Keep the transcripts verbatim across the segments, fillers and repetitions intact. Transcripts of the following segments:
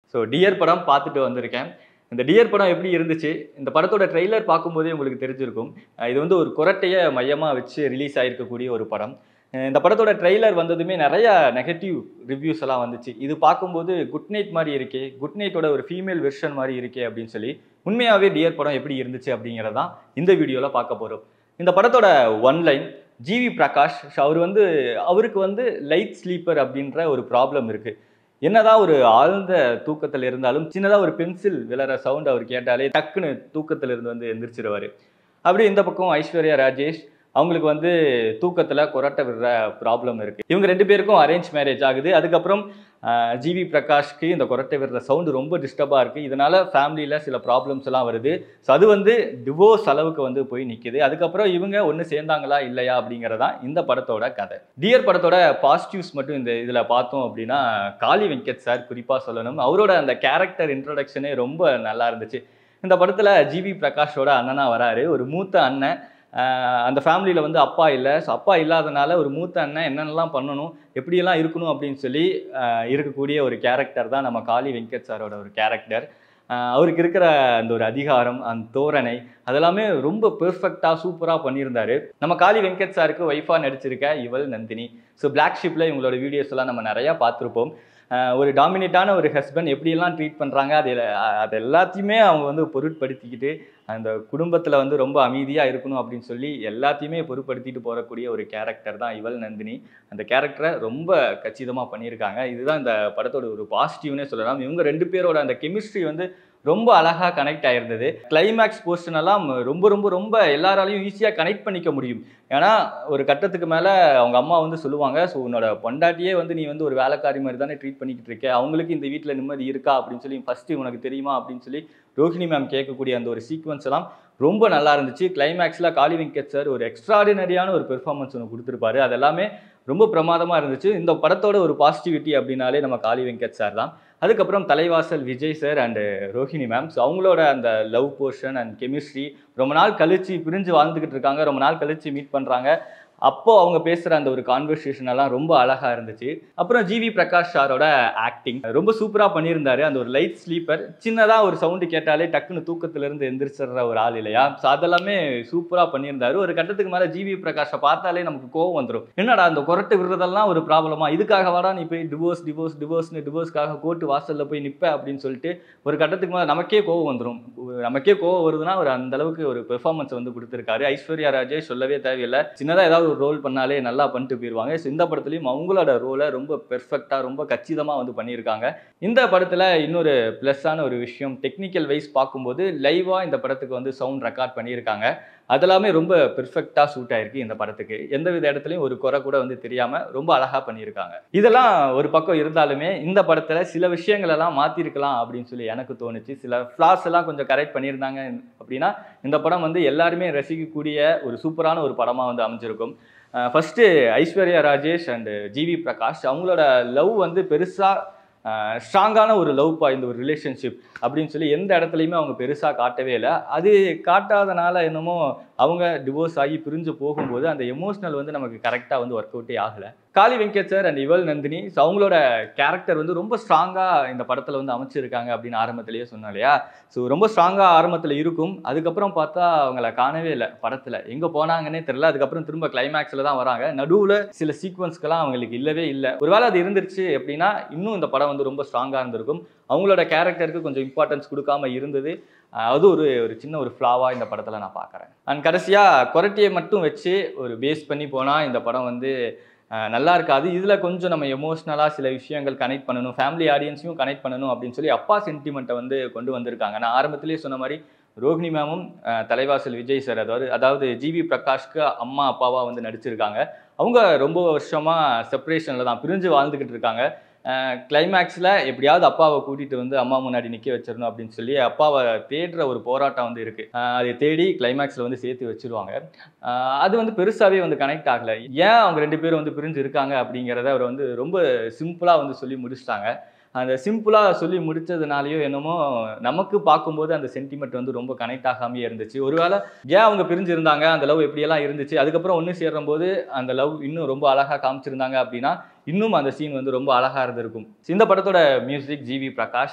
So dear படம் பார்த்துட்டு வந்திருக்கேன். இந்த டியர் படம் எப்படி இருந்துச்சு? இந்த படத்தோட ட்ரெய்லர் பார்க்கும்போதே உங்களுக்கு தெரிஞ்சிருக்கும். இது வந்து ஒரு குறட்டையை மையமாக வச்சு ரிலீஸ் ஆகிருக்கக்கூடிய ஒரு படம். இந்த படத்தோட ட்ரெய்லர் வந்ததுமே நிறைய நெகட்டிவ் ரிவ்யூஸ் எல்லாம் வந்துச்சு. இது பார்க்கும்போது குட் நைட் மாதிரி இருக்கே, குட் நைட்டோட ஒரு ஃபீமேல் வெர்ஷன் மாதிரி இருக்கே அப்படின்னு சொல்லி உண்மையாகவே டியர் படம் எப்படி இருந்துச்சு அப்படிங்கிறதான் இந்த வீடியோவில் பார்க்க போகிறோம். இந்த படத்தோட ஒன்லைன் ஜிவி பிரகாஷ் அவர் வந்து அவருக்கு வந்து லைட் ஸ்லீப்பர் அப்படின்ற ஒரு ப்ராப்ளம் இருக்குது. என்னதான் ஒரு ஆழ்ந்த தூக்கத்தில் இருந்தாலும் சின்னதாக ஒரு பென்சில் விளற சவுண்ட் அவர் கேட்டாலே டக்குன்னு தூக்கத்தில் இருந்து வந்து எந்திரிச்சிருவார். அப்படி இந்த பக்கம் ஐஸ்வர்யா ராஜேஷ் அவங்களுக்கு வந்து தூக்கத்தில் கொரட்டை விடுற ப்ராப்ளம் இருக்குது. இவங்க ரெண்டு பேருக்கும் அரேஞ்ச் மேரேஜ் ஆகுது. அதுக்கப்புறம் ஜிவி பிரகாஷ்க்கு இந்த கொரட்டை விடுற சவுண்டு ரொம்ப டிஸ்டர்பாக இருக்குது. இதனால் ஃபேமிலியில் சில ப்ராப்ளம்ஸ் எல்லாம் வருது. ஸோ அது வந்து டிவோர்ஸ் அளவுக்கு வந்து போய் நிற்கிது. அதுக்கப்புறம் இவங்க ஒன்று சேர்ந்தாங்களா இல்லையா அப்படிங்கிறதான் இந்த படத்தோட கதை. டியர் படத்தோட பாசிட்டிவ்ஸ் மட்டும் இந்த இதில் பார்த்தோம் அப்படின்னா காளி வெங்கட் சார் குறிப்பாக சொல்லணும். அவரோட அந்த கேரக்டர் இன்ட்ரடக்ஷனே ரொம்ப நல்லா இருந்துச்சு. இந்த படத்தில் ஜிவி பிரகாஷோட அண்ணனாக வராரு. ஒரு மூத்த அண்ணன். அந்த ஃபேமிலியில் வந்து அப்பா இல்லை. ஸோ அப்பா இல்லாதனால ஒரு மூத்த அண்ணன் என்னென்னலாம் பண்ணணும், எப்படியெல்லாம் இருக்கணும் அப்படின்னு சொல்லி இருக்கக்கூடிய ஒரு கேரக்டர் தான் நம்ம காளி வெங்கட் சாரோட ஒரு கேரக்டர். அவருக்கு இருக்கிற அந்த ஒரு அதிகாரம், அந்த தோரணை, அதெல்லாமே ரொம்ப பெர்ஃபெக்டாக சூப்பராக பண்ணியிருந்தாரு. நம்ம காளி வெங்கட் சாருக்கு ஒய்ஃபாக நடிச்சிருக்க இவள் நந்தினி. ஸோ பிளாக் ஷிப்பில் இவங்களோட வீடியோஸ் எல்லாம் நம்ம நிறையா பார்த்துருப்போம். ஒரு டாமினேட்டான ஒரு ஹஸ்பண்ட் எப்படியெல்லாம் ட்ரீட் பண்ணுறாங்க, அது அது எல்லாத்தையுமே அவங்க வந்து பொருட்படுத்திக்கிட்டு அந்த குடும்பத்தில் வந்து ரொம்ப அமைதியாக இருக்கணும் அப்படின்னு சொல்லி எல்லாத்தையுமே பொருட்படுத்திட்டு போகக்கூடிய ஒரு கேரக்டர் தான் இவள் நந்தினி. அந்த கேரக்டரை ரொம்ப கச்சிதமாக பண்ணியிருக்காங்க. இதுதான் இந்த படத்தோட ஒரு பாசிட்டிவ்னே சொல்லலாம். இவங்க ரெண்டு பேரோட அந்த கெமிஸ்ட்ரி வந்து ரொம்ப அழகாக கனெக்ட் ஆயிருந்தது. கிளைமேக்ஸ் போர்ஷன் எல்லாம் ரொம்ப ரொம்ப ரொம்ப எல்லாராலையும் ஈஸியாக கனெக்ட் பண்ணிக்க முடியும். ஏன்னா ஒரு கட்டத்துக்கு மேலே அவங்க அம்மா வந்து சொல்லுவாங்க, ஸோ உன்னோட பொண்டாட்டியே வந்து நீ வந்து ஒரு வேலைக்காரி மாதிரி தானே ட்ரீட் பண்ணிக்கிட்டு இருக்க, அவங்களுக்கு இந்த வீட்டில் நிம்மதி இருக்கா அப்படின்னு சொல்லி ஃபஸ்ட்டு உனக்கு தெரியுமா அப்படின்னு சொல்லி ரோஹிணி மேம் கேட்கக்கூடிய அந்த ஒரு சீக்வன்ஸ் எல்லாம் ரொம்ப நல்லா இருந்துச்சு. கிளைமேக்ஸில் காளி வெங்கட் சார் ஒரு எக்ஸ்ட்ராடினரியான ஒரு பெர்ஃபார்மன்ஸ் ஒன்று கொடுத்துருப்பாரு. அது எல்லாமே ரொம்ப பிரமாதமாக இருந்துச்சு. இந்த படத்தோட ஒரு பாசிட்டிவிட்டி அப்படின்னாலே நம்ம காளி வெங்கட் சார் தான். அதுக்கப்புறம் Thalaivasal Vijay sir and Rohini ma'am. So அவங்களோட அந்த லவ் போர்ஷன் அண்ட் கெமிஸ்ட்ரி ரொம்ப நாள் கழிச்சு பிரிஞ்சு வாழ்ந்துக்கிட்டு இருக்காங்க, ரொம்ப நாள் கழிச்சு மீட் பண்ணுறாங்க. அப்போ அவங்க பேசுகிற அந்த ஒரு கான்வர்சேஷன் எல்லாம் ரொம்ப அழகாக இருந்துச்சு. அப்புறம் ஜிவி பிரகாஷ் சாரோட ஆக்டிங் ரொம்ப சூப்பராக பண்ணியிருந்தாரு. அந்த ஒரு லைட் ஸ்லீப்பர், சின்னதாக ஒரு சவுண்டு கேட்டாலே டக்குன்னு தூக்கத்திலிருந்து எந்திரிச்சிடுற ஒரு ஆள் இல்லையா? ஸோ அதெல்லாமே சூப்பராக பண்ணியிருந்தாரு. ஒரு கட்டத்துக்கு மேலே ஜிவி பிரகாஷை பார்த்தாலே நமக்கு கோவம் வந்துடும். என்னடா அந்த கொரட்டை விடுறதெல்லாம் ஒரு ப்ராப்ளமா, இதுக்காக வாடா நீ போய் டிவோர்ஸ் டிவோர்ஸ் டிவோர்ஸ்னு டிவோர்ஸ்க்காக கோர்ட்டு வாசலில் போய் நிற்ப அப்படின்னு சொல்லிட்டு ஒரு கட்டத்துக்கு மேலே நமக்கே கோவம் வந்துடும். நமக்கே கோவம் வருதுன்னா ஒரு அந்த அளவுக்கு ஒரு பெர்ஃபார்மன்ஸ் வந்து கொடுத்துருக்காரு. ஐஸ்வர்யா ராஜேஷ் சொல்லவே தேவையில்லை. சின்னதாக ஏதாவது ஒரு ரோல் பண்ணாலே நல்லா பண்ணிட்டு போயிடுவாங்க. ஸோ இந்த படத்துலையும் அவங்களோட ரோலை ரொம்ப பெர்ஃபெக்டாக ரொம்ப கச்சிதமாக வந்து பண்ணியிருக்காங்க. இந்த படத்தில் இன்னொரு ப்ளஸ்ஸான ஒரு விஷயம், டெக்னிக்கல் வைஸ் பார்க்கும்போது லைவாக இந்த படத்துக்கு வந்து சவுண்ட் ரெக்கார்ட் பண்ணியிருக்காங்க. அதெல்லாமே ரொம்ப பெர்ஃபெக்டாக சூட் ஆயிருக்கு இந்த படத்துக்கு. எந்தவித இடத்துலையும் ஒரு குறை கூட வந்து தெரியாமல் ரொம்ப அழகாக பண்ணியிருக்காங்க. இதெல்லாம் ஒரு பக்கம் இருந்தாலுமே இந்த படத்தில் சில விஷயங்கள் எல்லாம் மாற்றிருக்கலாம் அப்படின்னு சொல்லி எனக்கு தோணுச்சு. சில ஃப்ளாஸ் எல்லாம் கொஞ்சம் கரெக்ட் பண்ணியிருந்தாங்க அப்படின்னா இந்த படம் வந்து எல்லாருமே ரசிக்கக்கூடிய ஒரு சூப்பரான ஒரு படமாக வந்து அமைஞ்சிருக்கும். First Aishwarya Rajesh and GV Prakash அவங்களோட லவ் வந்து பெருசாக ஸ்ட்ராங்கான ஒரு லவ் பா இந்த ஒரு ரிலேஷன்ஷிப் அப்படின்னு சொல்லி எந்த இடத்துலையுமே அவங்க பெருசாக காட்டவே இல்லை. அது காட்டாதனால என்னமோ அவங்க டிவோர்ஸ் ஆகி பிரிஞ்சு போகும்போது அந்த எமோஷனல் வந்து நமக்கு கரெக்டாக வந்து ஒர்க் அவுட்டே ஆகலை. காளி வெங்கட் சார் அண்ட் இவள் நந்தினி ஸோ அவங்களோட கேரக்டர் வந்து ரொம்ப ஸ்ட்ராங்காக இந்த படத்தில் வந்து அமைச்சிருக்காங்க அப்படின்னு ஆரம்பத்திலேயே சொன்னோம் இல்லையா? ஸோ ரொம்ப ஸ்ட்ராங்காக ஆரம்பத்தில் இருக்கும். அதுக்கப்புறம் பார்த்தா அவங்கள காணவே இல்லை படத்தில், எங்கே போனாங்கன்னே தெரியல. அதுக்கப்புறம் திரும்ப கிளைமேக்ஸில் தான் வராங்க. நடுவில் சில சீக்வன்ஸ்க்கெல்லாம் அவங்களுக்கு இல்லவே இல்லை. ஒருவேளை அது இருந்துருச்சு அப்படின்னா இன்னும் இந்த படம் வந்து ரொம்ப ஸ்ட்ராங்காக இருந்திருக்கும். அவங்களோட கேரக்டருக்கு கொஞ்சம் இம்பார்ட்டன்ஸ் கொடுக்காம இருந்தது. அது ஒரு ஒரு சின்ன ஒரு ஃப்ளாவாக இந்த படத்தில் நான் பார்க்குறேன். அண்ட் கடைசியாக கொரட்டியை மட்டும் வச்சு ஒரு பேஸ் பண்ணி போனால் இந்த படம் வந்து நல்லா இருக்காது. இதில் கொஞ்சம் நம்ம எமோஷ்னலாக சில விஷயங்கள் கனெக்ட் பண்ணணும், ஃபேமிலி ஆடியன்ஸையும் கனெக்ட் பண்ணணும் அப்படின்னு சொல்லி அப்பா சென்டிமெண்ட்டை வந்து கொண்டு வந்திருக்காங்க. நான் ஆரம்பத்திலேயே சொன்ன மாதிரி ரோஹிணி மேமும் தலைவாசல் விஜய் சார் அதாவது அதாவது ஜிவி பிரகாஷ்க்கு அம்மா அப்பாவாக வந்து நடிச்சிருக்காங்க. அவங்க ரொம்ப வருஷமாக செப்பரேஷனில் தான் பிரிஞ்சு வாழ்ந்துக்கிட்டு இருக்காங்க. கிளைமேக்ஸில் எப்படியாவது அப்பாவை கூட்டிகிட்டு வந்து அம்மா முன்னாடி நிற்க வச்சிடணும் அப்படின்னு சொல்லி அப்பாவை தேடுற ஒரு போராட்டம் வந்து இருக்குது. அதை தேடி கிளைமேக்ஸில் வந்து சேர்த்து வச்சுருவாங்க. அது வந்து பெருசாகவே வந்து கனெக்ட் ஆகலை. ஏன் அவங்க ரெண்டு பேரும் வந்து பிரிஞ்சு இருக்காங்க அப்படிங்கிறத அவர் வந்து ரொம்ப சிம்பிளாக வந்து சொல்லி முடிச்சிட்டாங்க. அந்த சிம்பிளாக சொல்லி முடித்ததுனாலையோ என்னமோ நமக்கு பார்க்கும்போது அந்த சென்டிமெண்ட் வந்து ரொம்ப கனெக்ட் ஆகாமே இருந்துச்சு. ஒருவேளை ஏன் அவங்க பிரிஞ்சு இருந்தாங்க, அந்த லவ் எப்படியெல்லாம் இருந்துச்சு, அதுக்கப்புறம் ஒன்று சேரும்போது அந்த லவ் இன்னும் ரொம்ப அழகாக காமிச்சிருந்தாங்க அப்படின்னா இன்னும் அந்த சீன் வந்து ரொம்ப அழகாக இருந்திருக்கும். இந்த படத்தோட மியூசிக் ஜிவி பிரகாஷ்,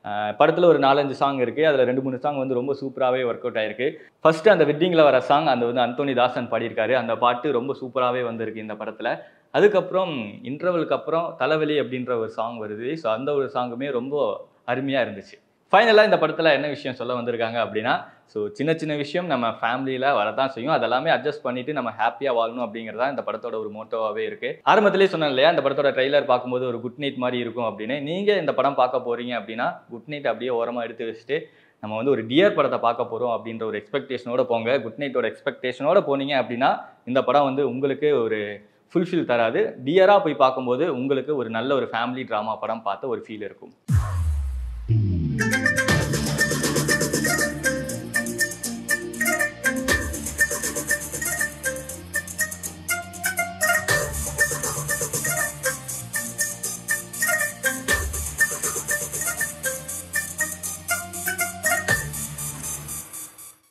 படத்தில் ஒரு நாலஞ்சு சாங் இருக்குது. அதில் ரெண்டு மூணு சாங் வந்து ரொம்ப சூப்பராகவே ஒர்க் அவுட் ஆயிருக்கு. ஃபர்ஸ்ட் அந்த வெட்டிங்கில் வர சாங் அந்த வந்து அந்தோனி தாசன் பாடியிருக்காரு. அந்த பாட்டு ரொம்ப சூப்பராகவே வந்திருக்கு இந்த படத்தில். அதுக்கப்புறம் இன்டர்வலுக்கு அப்புறம் தலைவலி அப்படின்ற ஒரு சாங் வருது. ஸோ அந்த ஒரு சாங்குமே ரொம்ப அருமையாக இருந்துச்சு. ஃபைனலாக இந்த படத்தில் என்ன விஷயம் சொல்ல வந்திருக்காங்க அப்படின்னா, ஸோ சின்ன சின்ன விஷயம் நம்ம ஃபேமிலியில் வரதான் செய்யும். அதெல்லாமே அட்ஜஸ்ட் பண்ணிட்டு நம்ம ஹாப்பியாக வாழணும் அப்படிங்கிறதா இந்த படத்தோட ஒரு மோட்டோவாகவே இருக்குது. ஆரம்பத்திலே சொன்னேன் இல்லையா, இந்த படத்தோட ட்ரெய்லர் பார்க்கும்போது ஒரு குட் நைட் மாதிரி இருக்கும் அப்படின்னு. நீங்கள் இந்த படம் பார்க்க போகிறீங்க அப்படின்னா குட் நைட் அப்படியே ஓரமாக எடுத்து வச்சுட்டு நம்ம வந்து ஒரு டியர் படத்தை பார்க்க போகிறோம் அப்படின்ற ஒரு எக்ஸ்பெக்டேஷனோட போங்க. குட் நைட்டோட எக்ஸ்பெக்டேஷனோட போனீங்க அப்படின்னா இந்த படம் வந்து உங்களுக்கு ஒரு ஃபுல்ஃபில் தராது. டியராக போய் பார்க்கும்போது உங்களுக்கு ஒரு நல்ல ஒரு ஃபேமிலி ட்ராமா படம் பார்த்த ஒரு ஃபீல் இருக்கும்.